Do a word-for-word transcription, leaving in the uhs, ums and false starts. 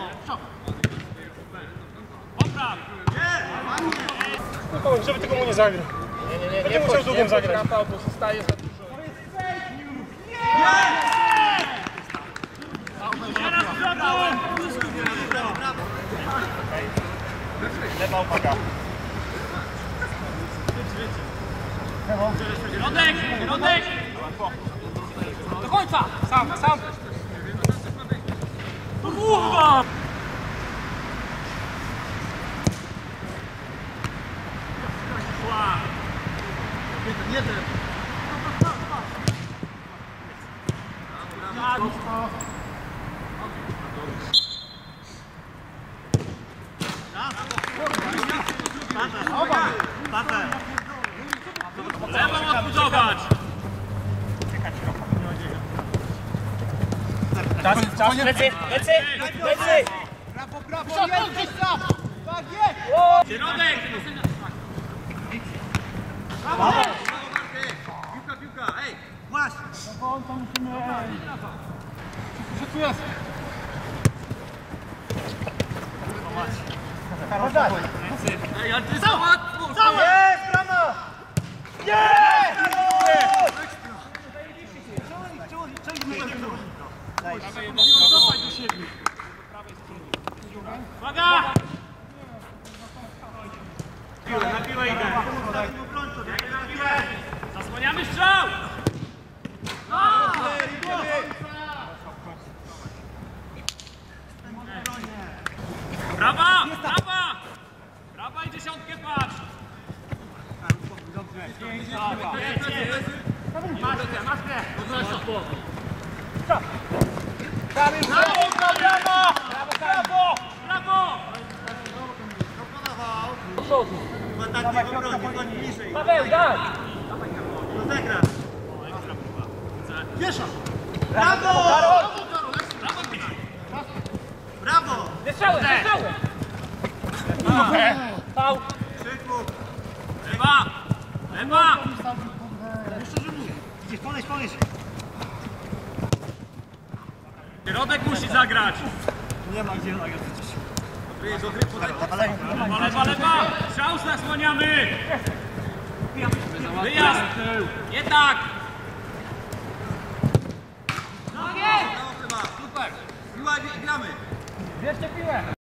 Spokojnie, żeby tego mu nie zagrał. Nie, nie, nie, będzie nie musiał długą zagrać. Rafał, bo zostaje za dużo. Lewa uwaga. Środek! Środek! Do końca! Sam, sam! Kurwa! Lewą odbudować! Czas, czas, plecy, plecy, plecy! Brawo, brawo, jest, brawo! Tak jest! Środek! Piłka, piłka, ej! Właśnie! Ej, ale to jest za łatwo! Jest, brama! Cofaj do siebie! Uwaga! Na piłę idę! Zasłaniamy strzał! Brawa! Brawa! Brawa i dziesiątkę patrz! Brawo, brawo! Brawo! Brawo! Chyba tak nie obroni, bądź bliżej. Paweł, daj! Rozegra. Wiesza! Brawo! Brawo! Brawo! Wystrzałem, wystrzałem! Pał! Krzyku! Lewa! Lewa! Idziesz, poleś, poleś! Środek musi zagrać! Nie ma gdzie nagrać przecież. Wyjedź do gry, podaj. Lewa, lewa, lewa! Strzał zasłaniamy! Wyjazd! Nie tak! Brawo chyba, super! Piła i gramy! Bierzcie piłę!